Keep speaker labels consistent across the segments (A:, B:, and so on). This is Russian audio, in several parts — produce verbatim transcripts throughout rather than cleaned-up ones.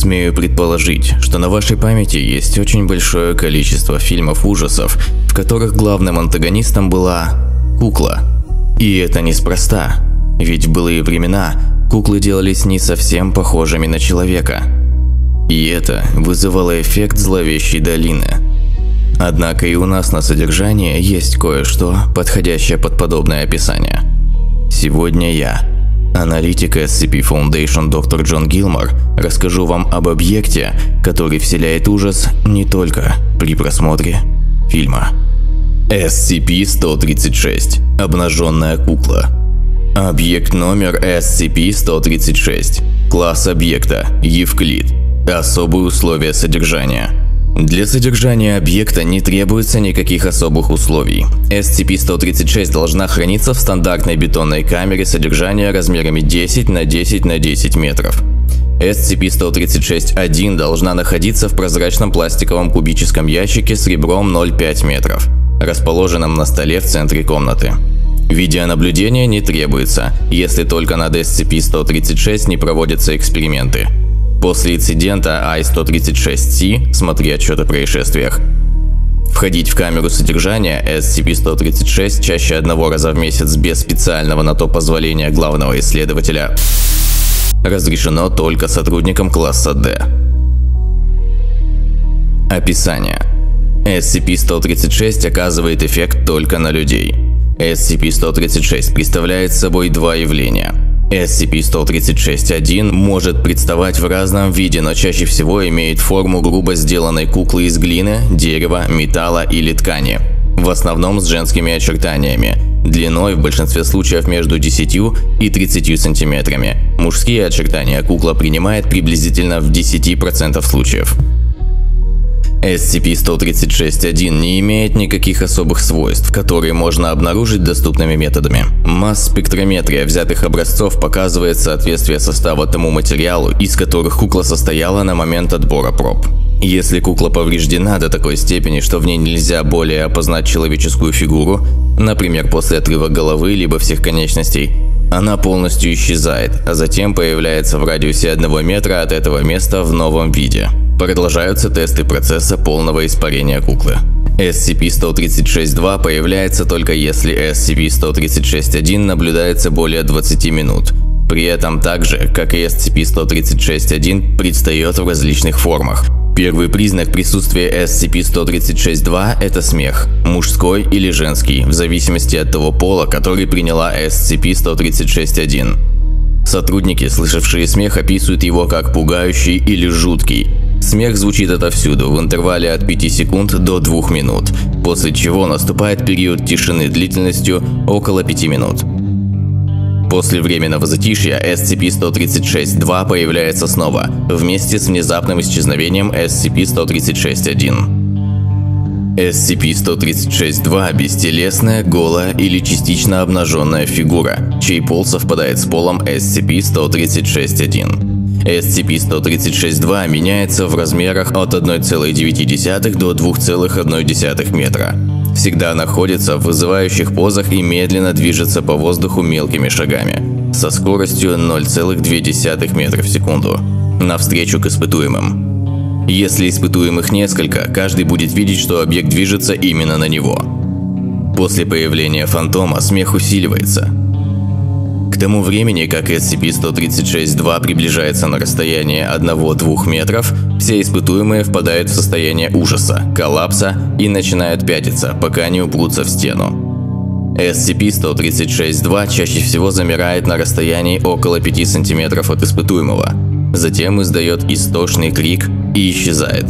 A: Смею предположить, что на вашей памяти есть очень большое количество фильмов ужасов, в которых главным антагонистом была кукла. И это неспроста, ведь в былые времена куклы делались не совсем похожими на человека. И это вызывало эффект зловещей долины. Однако и у нас на содержании есть кое-что, подходящее под подобное описание. Сегодня я, аналитик эс си пи Foundation доктор Джон Гилмор, расскажу вам об объекте, который вселяет ужас не только при просмотре фильма. эс си пи сто тридцать шесть. Обнаженная кукла. Объект номер эс си пи сто тридцать шесть. Класс объекта Евклид. Особые условия содержания. Для содержания объекта не требуется никаких особых условий. эс си пи сто тридцать шесть должна храниться в стандартной бетонной камере содержания размерами десять на десять на десять метров. эс си пи сто тридцать шесть один должна находиться в прозрачном пластиковом кубическом ящике с ребром ноль целых пять метров, расположенном на столе в центре комнаты. Видеонаблюдение не требуется, если только над эс си пи сто тридцать шесть не проводятся эксперименты. После инцидента ай сто тридцать шесть си, смотри отчет о происшествиях, входить в камеру содержания эс си пи сто тридцать шесть чаще одного раза в месяц без специального на то позволения главного исследователя разрешено только сотрудникам класса Д. Описание. эс си пи сто тридцать шесть оказывает эффект только на людей. эс си пи сто тридцать шесть представляет собой два явления. эс си пи сто тридцать шесть один может представать в разном виде, но чаще всего имеет форму грубо сделанной куклы из глины, дерева, металла или ткани. В основном с женскими очертаниями, длиной в большинстве случаев между десятью и тридцатью сантиметрами. Мужские очертания кукла принимает приблизительно в десяти процентах случаев. эс си пи сто тридцать шесть один не имеет никаких особых свойств, которые можно обнаружить доступными методами. Масс-спектрометрия взятых образцов показывает соответствие состава тому материалу, из которых кукла состояла на момент отбора проб. Если кукла повреждена до такой степени, что в ней нельзя более опознать человеческую фигуру, например, после отрыва головы либо всех конечностей, она полностью исчезает, а затем появляется в радиусе одного метра от этого места в новом виде. Продолжаются тесты процесса полного испарения куклы. эс си пи сто тридцать шесть два появляется только если эс си пи сто тридцать шесть один наблюдается более двадцати минут. При этом так же, как и эс си пи сто тридцать шесть один, предстает в различных формах. Первый признак присутствия эс си пи сто тридцать шесть два – это смех, мужской или женский, в зависимости от того пола, который приняла эс си пи сто тридцать шесть один. Сотрудники, слышавшие смех, описывают его как пугающий или жуткий. Смех звучит отовсюду в интервале от пяти секунд до двух минут, после чего наступает период тишины длительностью около пяти минут. После временного затишья эс си пи сто тридцать шесть два появляется снова, вместе с внезапным исчезновением эс си пи сто тридцать шесть один. эс си пи сто тридцать шесть два – бестелесная, голая или частично обнаженная фигура, чей пол совпадает с полом эс си пи сто тридцать шесть один. эс си пи сто тридцать шесть два меняется в размерах от одной целой девяти десятых до двух целых одной десятой метра. Всегда находится в вызывающих позах и медленно движется по воздуху мелкими шагами, со скоростью ноль целых две десятых метра в секунду, навстречу к испытуемым. Если испытуемых несколько, каждый будет видеть, что объект движется именно на него. После появления фантома смех усиливается. К тому времени, как эс си пи сто тридцать шесть два приближается на расстояние одного-двух метров, все испытуемые впадают в состояние ужаса, коллапса и начинают пятиться, пока не упрутся в стену. эс си пи сто тридцать шесть два чаще всего замирает на расстоянии около пяти сантиметров от испытуемого, затем издает истошный крик и исчезает.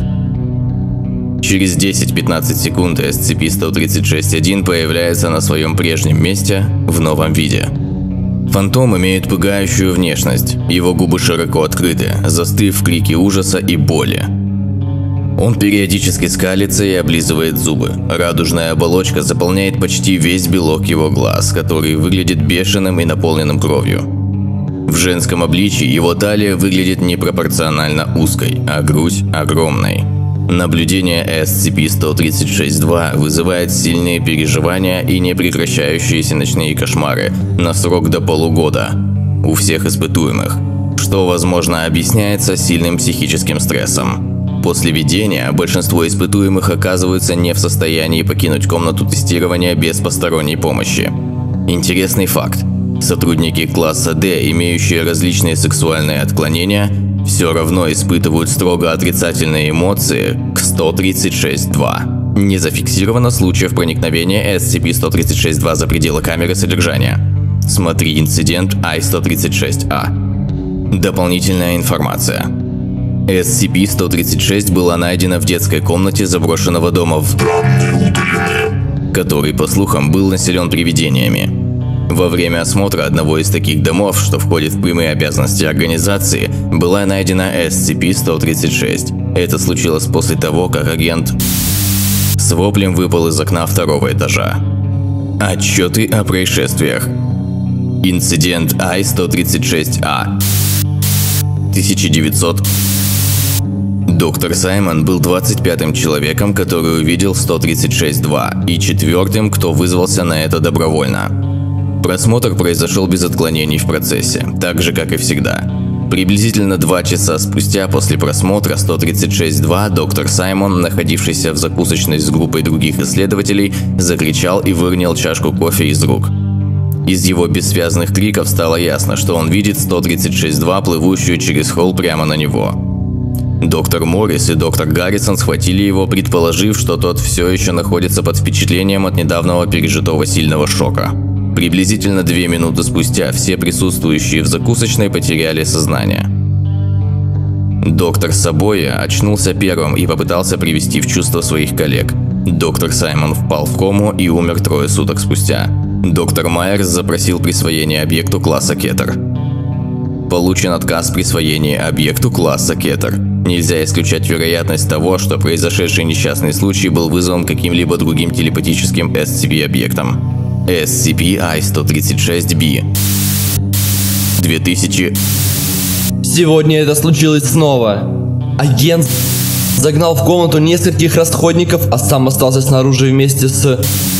A: Через десять-пятнадцать секунд эс си пи сто тридцать шесть один появляется на своем прежнем месте в новом виде. Фантом имеет пугающую внешность, его губы широко открыты, застыв в крике ужаса и боли. Он периодически скалится и облизывает зубы. Радужная оболочка заполняет почти весь белок его глаз, который выглядит бешеным и наполненным кровью. В женском обличии его талия выглядит непропорционально узкой, а грудь огромной. Наблюдение эс си пи сто тридцать шесть два вызывает сильные переживания и непрекращающиеся ночные кошмары на срок до полугода у всех испытуемых, что, возможно, объясняется сильным психическим стрессом. После видения большинство испытуемых оказываются не в состоянии покинуть комнату тестирования без посторонней помощи. Интересный факт. Сотрудники класса D, имеющие различные сексуальные отклонения, все равно испытывают строго отрицательные эмоции к сто тридцать шесть два. Не зафиксировано случаев проникновения эс си пи сто тридцать шесть два за пределы камеры содержания. Смотри инцидент ай сто тридцать шесть а. Дополнительная информация. эс си пи сто тридцать шесть была найдена в детской комнате заброшенного дома в который, по слухам, был населен привидениями. Во время осмотра одного из таких домов, что входит в прямые обязанности организации, была найдена эс си пи сто тридцать шесть. Это случилось после того, как агент с воплем выпал из окна второго этажа. Отчеты о происшествиях. Инцидент ай сто тридцать шесть а. тысяча девятьсот. Доктор Саймон был двадцать пятым человеком, который увидел сто тридцать шесть два, и четвертым, кто вызвался на это добровольно. Просмотр произошел без отклонений в процессе, так же, как и всегда. Приблизительно два часа спустя после просмотра сто тридцать шесть два доктор Саймон, находившийся в закусочной с группой других исследователей, закричал и выронил чашку кофе из рук. Из его бессвязных криков стало ясно, что он видит сто тридцать шесть два, плывущую через холл прямо на него. Доктор Моррис и доктор Гаррисон схватили его, предположив, что тот все еще находится под впечатлением от недавнего пережитого сильного шока. Приблизительно две минуты спустя все присутствующие в закусочной потеряли сознание. Доктор Сабоя очнулся первым и попытался привести в чувство своих коллег. Доктор Саймон впал в кому и умер трое суток спустя. Доктор Майерс запросил присвоение объекту класса Кетер. Получен отказ в присвоении объекту класса Кетер. Нельзя исключать вероятность того, что произошедший несчастный случай был вызван каким-либо другим телепатическим эс си пи-объектом. эс си пи ай сто тридцать шесть би. две тысячи.
B: Сегодня это случилось снова. Агент загнал в комнату нескольких расходников, а сам остался снаружи вместе с...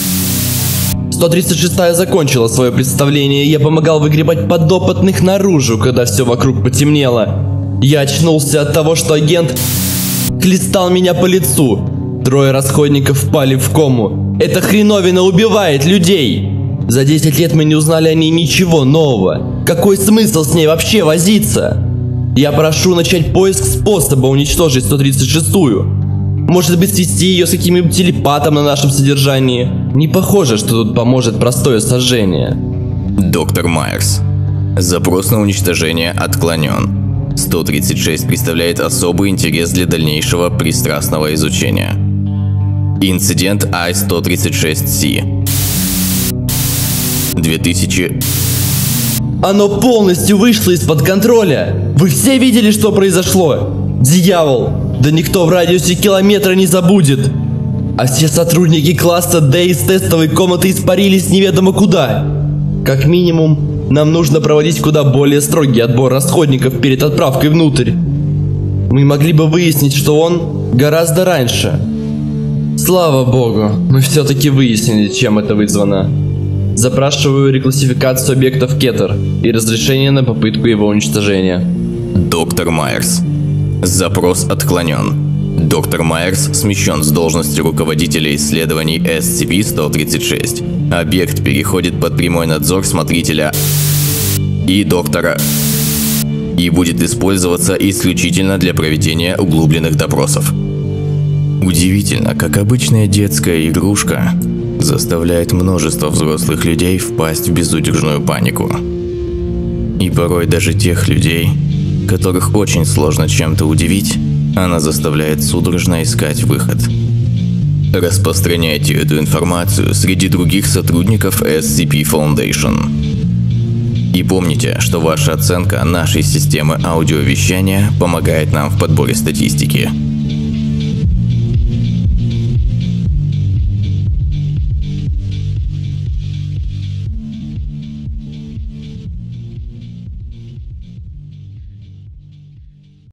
B: сто тридцать шестая закончила свое представление, и я помогал выгребать подопытных наружу, когда все вокруг потемнело. Я очнулся от того, что агент хлестал меня по лицу. Трое расходников впали в кому. Эта хреновина убивает людей. За десять лет мы не узнали о ней ничего нового. Какой смысл с ней вообще возиться? Я прошу начать поиск способа уничтожить сто тридцать шестую. Может быть, свести ее с каким-нибудь телепатом на нашем содержании. Не похоже, что тут поможет простое сожжение.
A: Доктор Майерс. Запрос на уничтожение отклонен. сто тридцать шесть представляет особый интерес для дальнейшего пристрастного изучения. Инцидент ай сто тридцать шесть си. две тысячи.
B: Оно полностью вышло из-под контроля. Вы все видели, что произошло? Дьявол! Да никто в радиусе километра не забудет. А все сотрудники класса D из тестовой комнаты испарились неведомо куда. Как минимум, нам нужно проводить куда более строгий отбор расходников перед отправкой внутрь. Мы могли бы выяснить, что он гораздо раньше. Слава богу, мы все-таки выяснили, чем это вызвано. Запрашиваю реклассификацию объектов Кетер и разрешение на попытку его уничтожения.
A: Доктор Майерс. Запрос отклонен. Доктор Майерс смещен с должности руководителя исследований эс си пи сто тридцать шесть. Объект переходит под прямой надзор смотрителя и доктора и будет использоваться исключительно для проведения углубленных допросов. Удивительно, как обычная детская игрушка заставляет множество взрослых людей впасть в безудержную панику. И порой даже тех людей, которых очень сложно чем-то удивить, она заставляет судорожно искать выход. Распространяйте эту информацию среди других сотрудников эс си пи Foundation. И помните, что ваша оценка нашей системы аудиовещания помогает нам в подборе статистики.